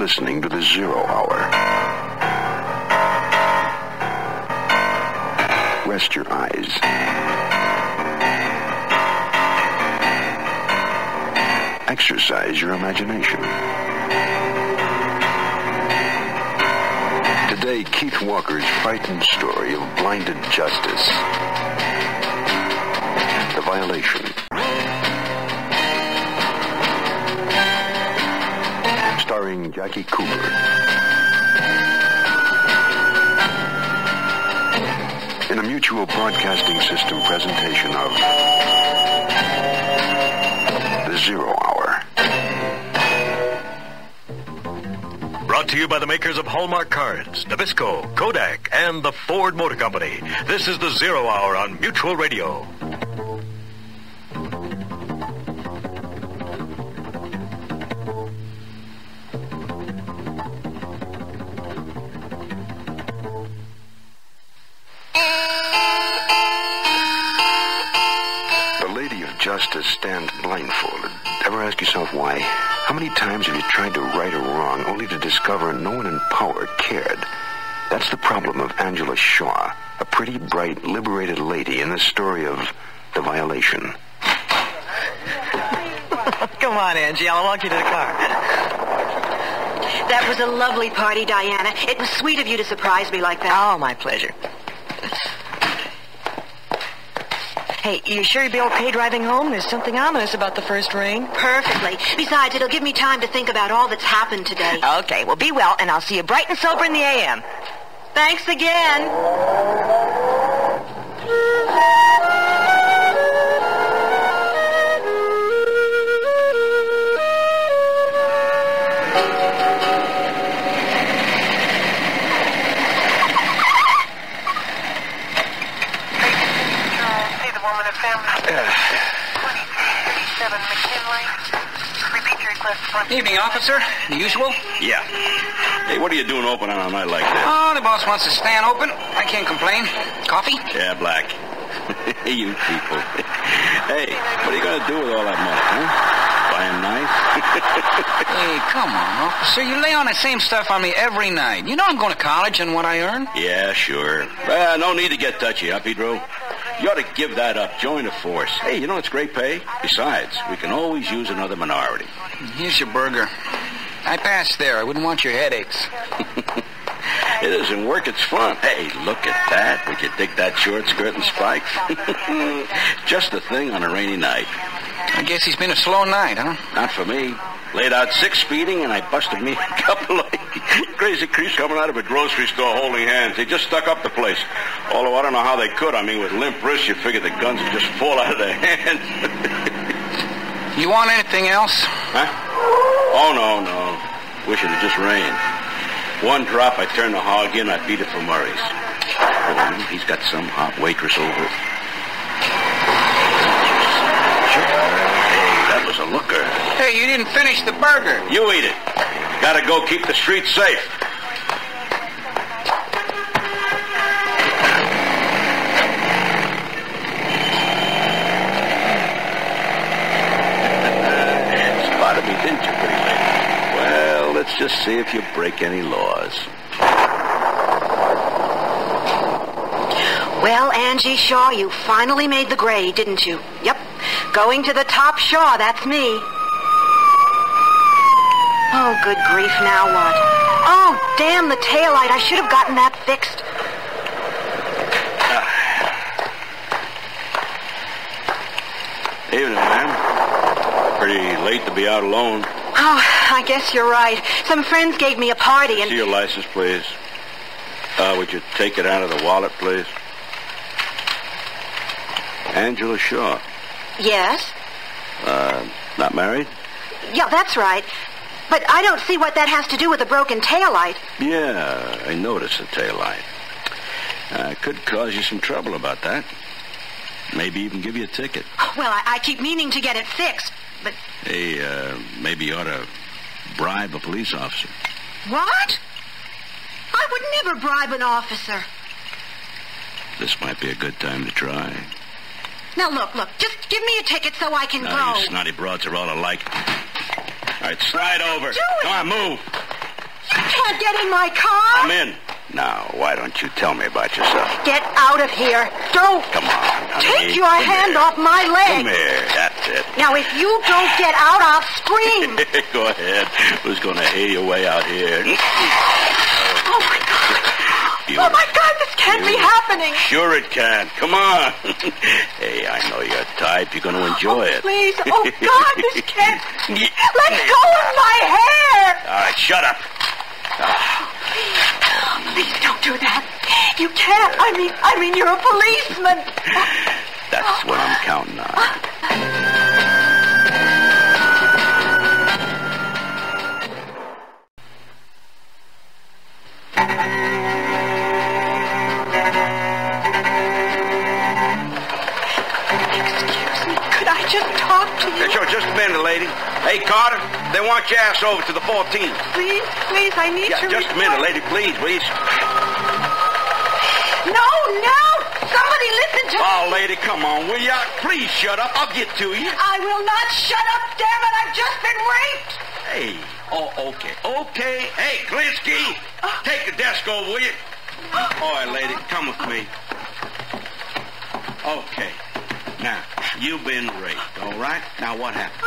listening to the Zero Hour. Rest your eyes. Exercise your imagination. Today, Keith Walker's frightened story of blinded justice. The Violation. Starring Jackie Cooper. In a Mutual Broadcasting System presentation of The Zero Hour. Brought to you by the makers of Hallmark cards, Nabisco, Kodak, and the Ford Motor Company. This is The Zero Hour on Mutual Radio. Justice stands blindfolded. Ever ask yourself why? How many times have you tried to right a wrong only to discover no one in power cared? That's the problem of Angela Shaw, a pretty, bright, liberated lady in the story of The Violation. Come on, Angie. I'll walk you to the car. That was a lovely party, Diana. It was sweet of you to surprise me like that. Oh, my pleasure. Hey, you sure you'll be okay driving home? There's something ominous about the first rain. Perfectly. Besides, it'll give me time to think about all that's happened today. Okay, well, be well, and I'll see you bright and sober in the a.m. Thanks again. Evening, officer. The usual? Yeah. Hey, what are you doing open on a night like this? Oh, the boss wants to stand open. I can't complain. Coffee? Yeah, black. You people. Hey, what are you going to do with all that money, huh? Buy a knife? Hey, come on, officer. You lay on the same stuff on me every night. You know I'm going to college and what I earn? Yeah, sure. No need to get touchy, huh, Pedro? You ought to give that up. Join the force. Hey, you know it's great pay. Besides, we can always use another minority. Here's your burger. I passed there. I wouldn't want your headaches. It isn't work, it's fun. Hey, look at that. Would you dig that short skirt and spikes? Just the thing on a rainy night. I guess he's been a slow night, huh? Not for me. Laid out 6 speeding, and I busted me a couple of crazy creeps coming out of a grocery store holding hands. They just stuck up the place. Although I don't know how they could. I mean, with limp wrists, you figure the guns would just fall out of their hands. You want anything else? Huh? Oh, no. Wish it had just rained. One drop, I turned the hog in, I beat it for Murray's. Oh, he's got some hot waitress over. Hey, that was a looker. Hey, you didn't finish the burger. You eat it. Gotta go keep the streets safe. Spotted me, didn't you, pretty lady? Well, let's just see if you break any laws. Well, Angie Shaw, you finally made the grade, didn't you? Yep. Going to the top, Shaw, that's me. Oh, good grief, now what? Oh, damn the taillight. I should have gotten that fixed. Evening, ma'am. Pretty late to be out alone. Oh, I guess you're right. Some friends gave me a party and... See your license, please. Would you take it out of the wallet, please? Angela Shaw. Yes? Not married? Yeah, that's right. But I don't see what that has to do with a broken taillight. Yeah, I noticed the taillight. Could cause you some trouble about that. Maybe even give you a ticket. Well, I keep meaning to get it fixed, but... Hey, maybe you ought to bribe a police officer. What? I would never bribe an officer. This might be a good time to try. Now, look, just give me a ticket so I can go. You snotty broads are all alike. All right, slide over. Come on, move. You can't get in my car. I'm in. Now, why don't you tell me about yourself? Get out of here. Don't. Come on, honey. Take your hand off my leg. Come here. That's it. Now, if you don't get out, I'll scream. Go ahead. Who's going to hear your way out here? Oh, my God. Oh, my God, this can't be happening. Sure it can. Come on. Hey, I know your type. You're going to enjoy it. Please. Oh, God, this can't. Let go of my hair. All right, shut up. Please don't do that. You can't. I mean, you're a policeman. That's what I'm counting on. Excuse me. Could I just talk to you? Sure, just a minute, lady. Hey, Carter, they want your ass over to the 14th. Please, I need to... Just a minute, lady, please. No! Somebody listen to me! Oh, lady, come on, will ya? Please shut up. I'll get to you. I will not shut up, damn it! I've just been raped! Hey, okay. Hey, Klinsky, take the desk over, will you? All right, lady, come with me. Okay. Now, you've been raped, all right? Now, what happened?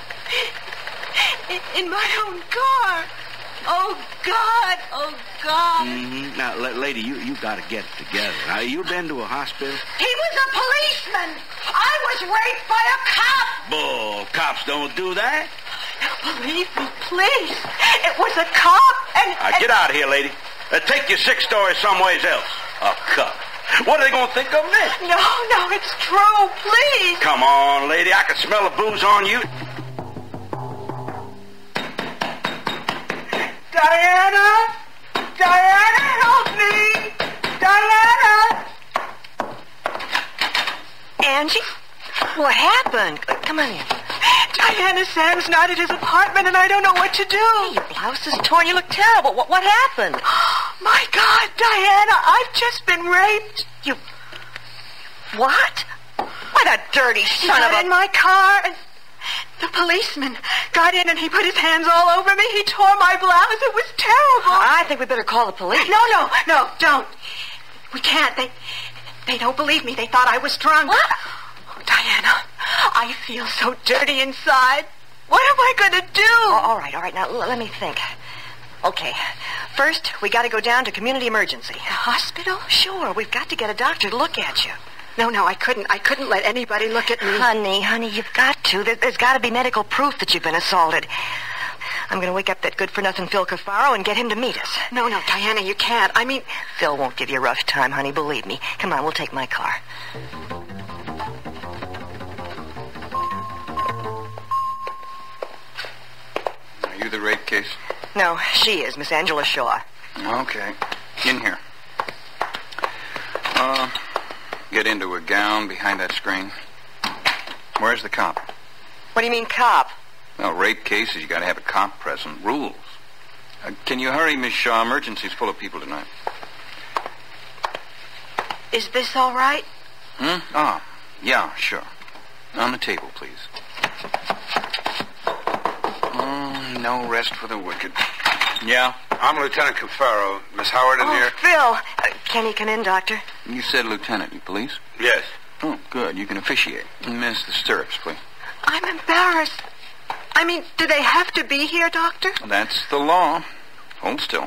In my own car. Oh, God. Mm-hmm. Now, lady, you got to get it together. Now, you been to a hospital? He was a policeman. I was raped by a cop. Bull, cops don't do that. Believe me, please. It was a cop and... Get out of here, lady. Take your sick story somewheres else. A cop. What are they going to think of this? No, it's true. Please. Come on, lady. I can smell the booze on you. Diana, help me. Diana. Angie? What happened? Come on in. Diana, Sam's not at his apartment, and I don't know what to do. Your blouse is torn. You look terrible. What happened? My God, Diana, I've just been raped. You... What? Why, that dirty He son of got a... in my car, and the policeman got in, and he put his hands all over me. He tore my blouse. It was terrible. I think we better call the police. No, don't. We can't. They don't believe me. They thought I was drunk. What? Oh, Diana, I feel so dirty inside. What am I going to do? Oh, all right. Now, let me think. Okay. First, we got to go down to community emergency. The hospital? Sure. We've got to get a doctor to look at you. No, I couldn't. I couldn't let anybody look at me. Honey, you've got to. There's got to be medical proof that you've been assaulted. I'm going to wake up that good-for-nothing Phil Cafaro and get him to meet us. No, Diana, you can't. I mean... Phil won't give you a rough time, honey, believe me. Come on, we'll take my car. Are you the rape case? No, she is, Miss Angela Shaw. Okay. In here. Get into a gown behind that screen. Where's the cop? What do you mean, cop? Well, rape cases, you got to have a cop present. Rules. Can you hurry, Miss Shaw? Emergency's full of people tonight. Is this all right? Yeah, sure. On the table, please. No rest for the wicked. Yeah? I'm Lieutenant Cafaro. Miss Howard in here? Phil. Can he come in, Doctor? You said lieutenant. You police? Yes. Oh, good. You can officiate. Miss the stirrups, please. I'm embarrassed. I mean, do they have to be here, Doctor? That's the law. Hold still.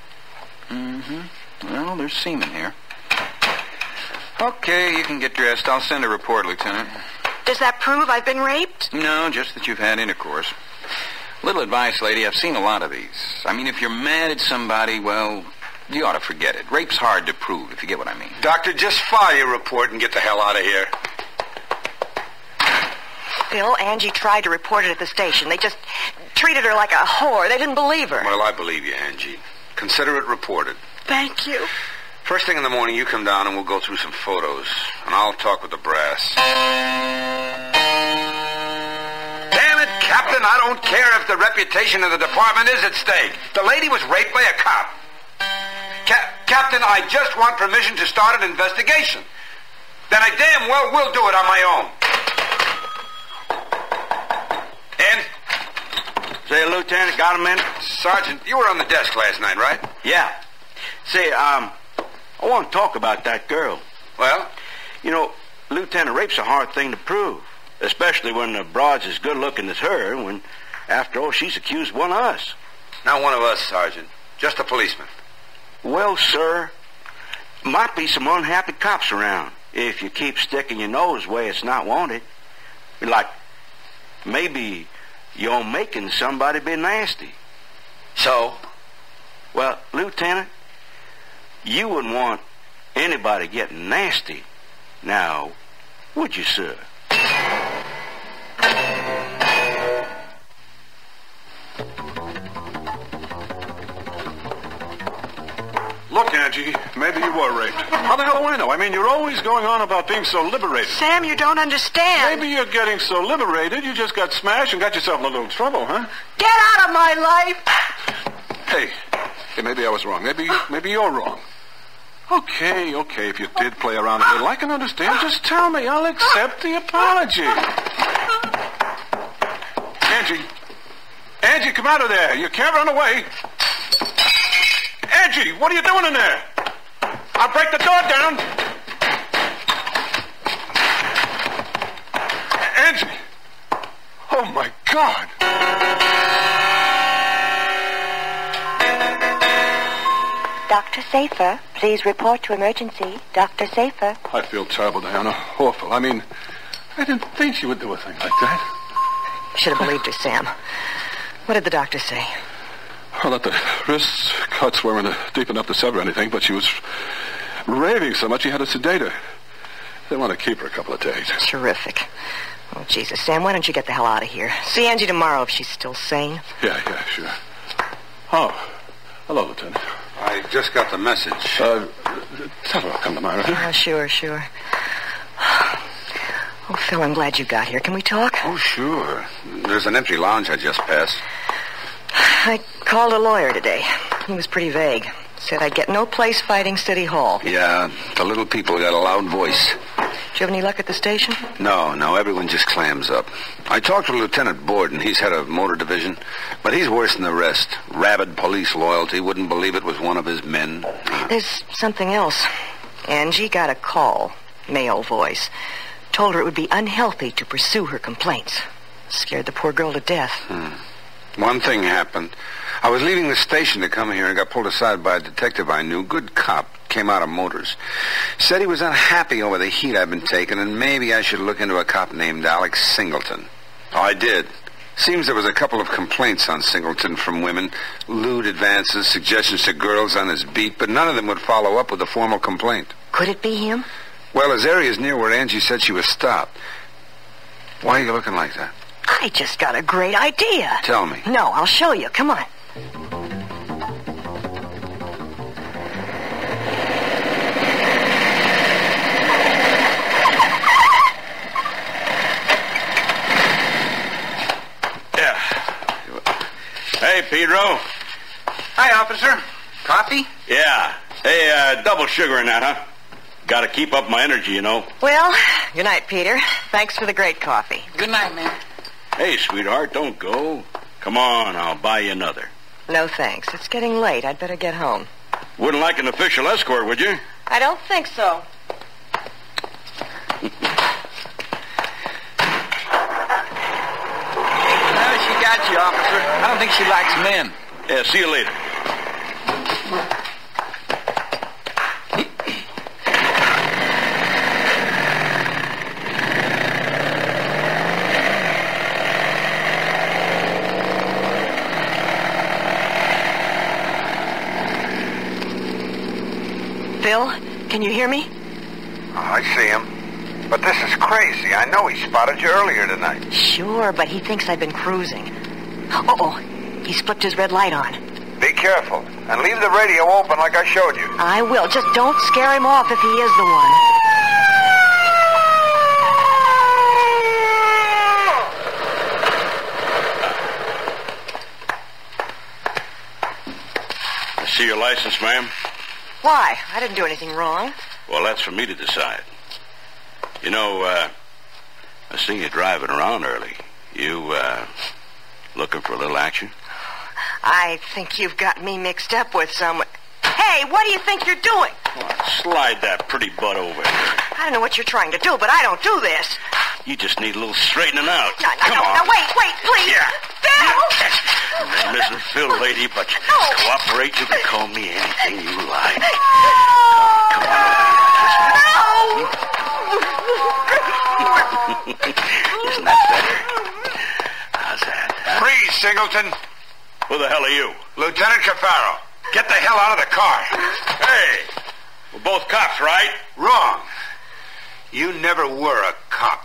Well, there's semen here. Okay, you can get dressed. I'll send a report, Lieutenant. Does that prove I've been raped? No, just that you've had intercourse. Little advice, lady. I've seen a lot of these. I mean, if you're mad at somebody, well, you ought to forget it. Rape's hard to prove, if you get what I mean. Doctor, just file your report and get the hell out of here. Phil, Angie tried to report it at the station. They just treated her like a whore. They didn't believe her. Well, I believe you, Angie. Consider it reported. Thank you. First thing in the morning, you come down and we'll go through some photos. And I'll talk with the brass. Damn it, Captain, I don't care if the reputation of the department is at stake. The lady was raped by a cop. Captain, I just want permission to start an investigation. Then I damn well will do it on my own. And Say, Lieutenant, got a minute? Sergeant, you were on the desk last night, right? Yeah. Say, I want to talk about that girl. Well? You know, Lieutenant, rape's a hard thing to prove, especially when the broad's as good-looking as her, when, after all, she's accused one of us. Not one of us, Sergeant. Just a policeman. Well, sir, might be some unhappy cops around if you keep sticking your nose where it's not wanted. Like, maybe you're making somebody be nasty. So? Well, Lieutenant, you wouldn't want anybody getting nasty. Now, would you, sir? Look, Angie, maybe you were raped. How the hell do I know? I mean, you're always going on about being so liberated. Sam, you don't understand. Maybe you're getting so liberated you just got smashed and got yourself in a little trouble, huh? Get out of my life! Hey, maybe I was wrong. Maybe you're wrong. Okay, if you did play around a little, I can understand. Just tell me. I'll accept the apology. Angie, come out of there. You can't run away. Angie, what are you doing in there? I'll break the door down. Angie. Oh, my God. Dr. Safer, please report to emergency. Dr. Safer. I feel terrible, Diana. Awful. I mean, I didn't think she would do a thing like that. Should have believed her, Sam. What did the doctor say? Well, that the wrist cuts weren't deep enough to sever anything, but she was raving so much he had to sedate her. They want to keep her a couple of days. Terrific. Oh, Jesus, Sam, why don't you get the hell out of here? See Angie tomorrow if she's still sane. Yeah, sure. Oh, hello, Lieutenant. I just got the message. Tell her I'll come tomorrow. Oh, sure. Oh, Phil, I'm glad you got here. Can we talk? Oh, sure. There's an empty lounge I just passed. I called a lawyer today. He was pretty vague. Said I'd get no place fighting City Hall. Yeah, the little people got a loud voice. Did you have any luck at the station? No, everyone just clams up. I talked to Lieutenant Borden. He's head of motor division. But he's worse than the rest. Rabid police loyalty. Wouldn't believe it was one of his men. There's something else. Angie got a call. Male voice. Told her it would be unhealthy to pursue her complaints. Scared the poor girl to death. One thing happened. I was leaving the station to come here and got pulled aside by a detective I knew. Good cop. Came out of motors. Said he was unhappy over the heat I'd been taking and maybe I should look into a cop named Alex Singleton. I did. Seems there was a couple of complaints on Singleton from women. Lewd advances, suggestions to girls on his beat, but none of them would follow up with a formal complaint. Could it be him? Well, his area's near where Angie said she was stopped. Why are you looking like that? I just got a great idea. Tell me. No, I'll show you. Come on. Yeah. Hey, Pedro. Hi, officer. Coffee? Yeah. Hey, double sugar in that, huh? Gotta keep up my energy, you know. Well, good night, Peter. Thanks for the great coffee. Good night, man. Hey, sweetheart, don't go. Come on, I'll buy you another. No, thanks. It's getting late. I'd better get home. Wouldn't like an official escort, would you? I don't think so. Well, she got you, officer. I don't think she likes men. Yeah, see you later. Phil, can you hear me? Oh, I see him. But this is crazy. I know he spotted you earlier tonight. Sure, but he thinks I've been cruising. Uh-oh. He's flipped his red light on. Be careful. And leave the radio open like I showed you. I will. Just don't scare him off if he is the one. I see your license, ma'am. Why? I didn't do anything wrong. Well, that's for me to decide. You know, I seen you driving around early. You Looking for a little action? I think you've got me mixed up with someone. Hey, what do you think you're doing? Slide that pretty butt over here. I don't know what you're trying to do, but I don't do this. You just need a little straightening out. No, Come on. Now, wait, please. Yeah. Phil! Listen, Phil, lady, but cooperate. You can call me anything you like. Come on over here. Isn't that better? How's that? Huh? Freeze, Singleton. Who the hell are you? Lieutenant Cafaro. Get the hell out of the car. Hey, we're both cops, right? Wrong. You never were a cop.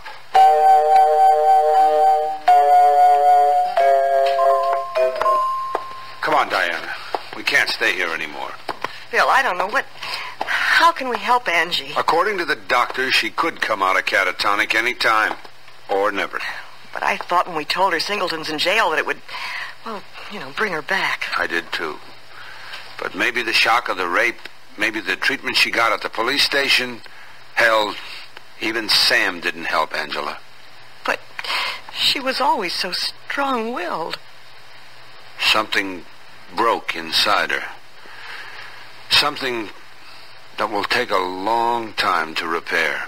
Come on, Diana. We can't stay here anymore. Phil, I don't know what... How can we help Angie? According to the doctor, she could come out of catatonic any time. Or never. But I thought when we told her Singleton's in jail that it would, well, bring her back. I did, too. But maybe the shock of the rape, maybe the treatment she got at the police station, hell, even Sam didn't help Angela. But she was always so strong-willed. Something broke inside her. Something that will take a long time to repair.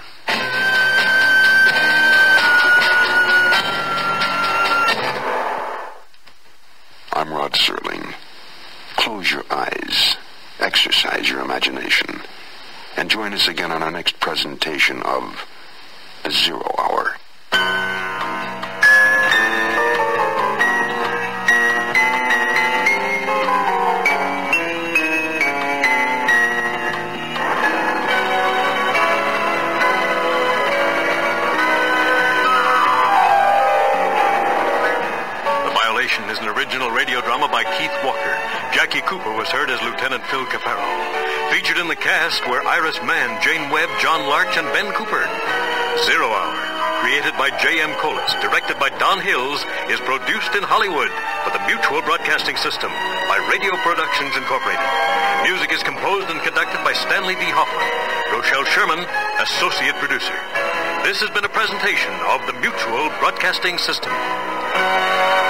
I'm Rod Serling. Close your eyes, exercise your imagination, and join us again on our next presentation of The Zero Hour. Is an original radio drama by Keith Walker. Jackie Cooper was heard as Lieutenant Phil Cafaro. Featured in the cast were Iris Mann, Jane Webb, John Larch, and Ben Cooper. Zero Hour, created by J.M. Collis, directed by Don Hills, is produced in Hollywood for the Mutual Broadcasting System by Radio Productions Incorporated. Music is composed and conducted by Stanley D. Hoffman. Rochelle Sherman, associate producer. This has been a presentation of the Mutual Broadcasting System.